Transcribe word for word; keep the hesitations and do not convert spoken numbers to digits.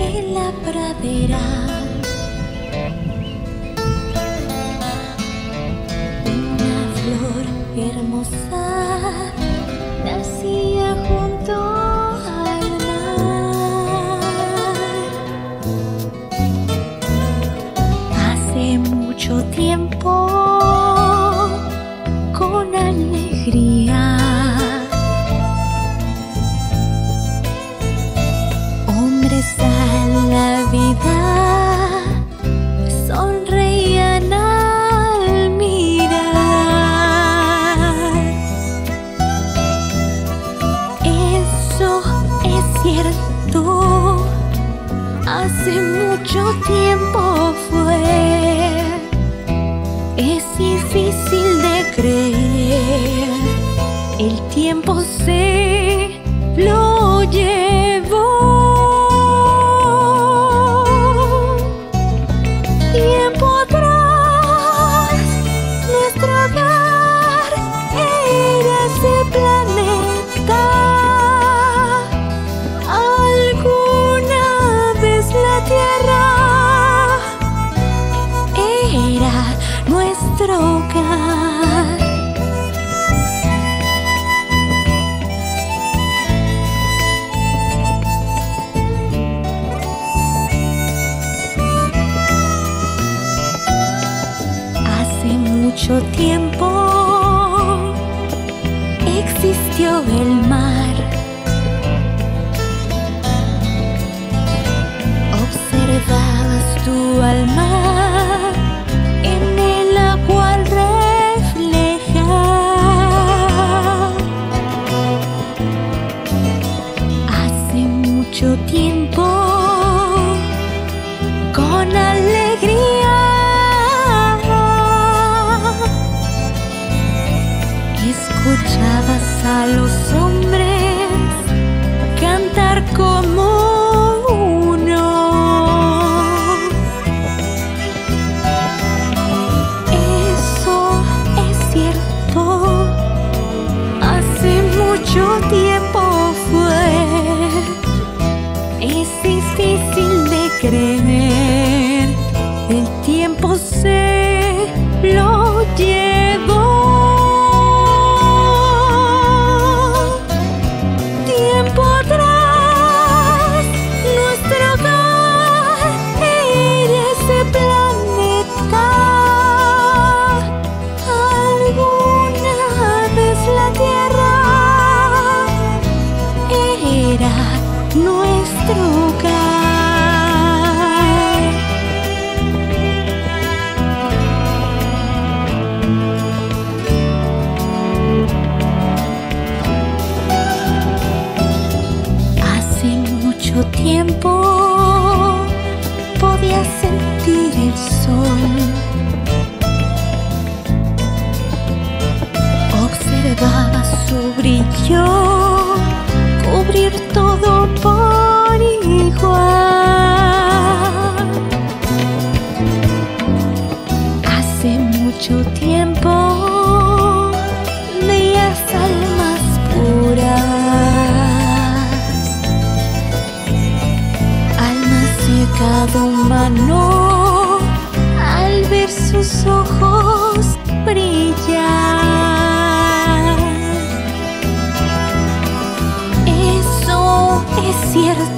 en la pradera. Una flor hermosa nacía junto al mar. Hace mucho tiempo, con alegría, hombres a la vida sonreían al mirar. Eso es cierto, hace mucho tiempo fue. Es difícil de creer, el tiempo se lo llevó. Tiempo atrás, nuestro hogar era ese planeta. Alguna vez la Tierra era nuestro hogar. Hace mucho tiempo existió el mar. Observabas tú al mar en el agua al reflejar. Hace mucho tiempo, con alegría, escuchabas a los hombres cantar como uno. Eso es cierto, hace mucho tiempo fue. Es difícil de creer, el tiempo se lo llevó. Tiempo atrás, nuestro hogar era ese planeta. Alguna vez la Tierra era nuestro hogar. Hace mucho tiempo podía sentir el sol. Observaba su brillo cubrir todo por igual. Hace mucho tiempo veías almas puras, almas de cada humano al ver sus ojos brillar. Eso es cierto,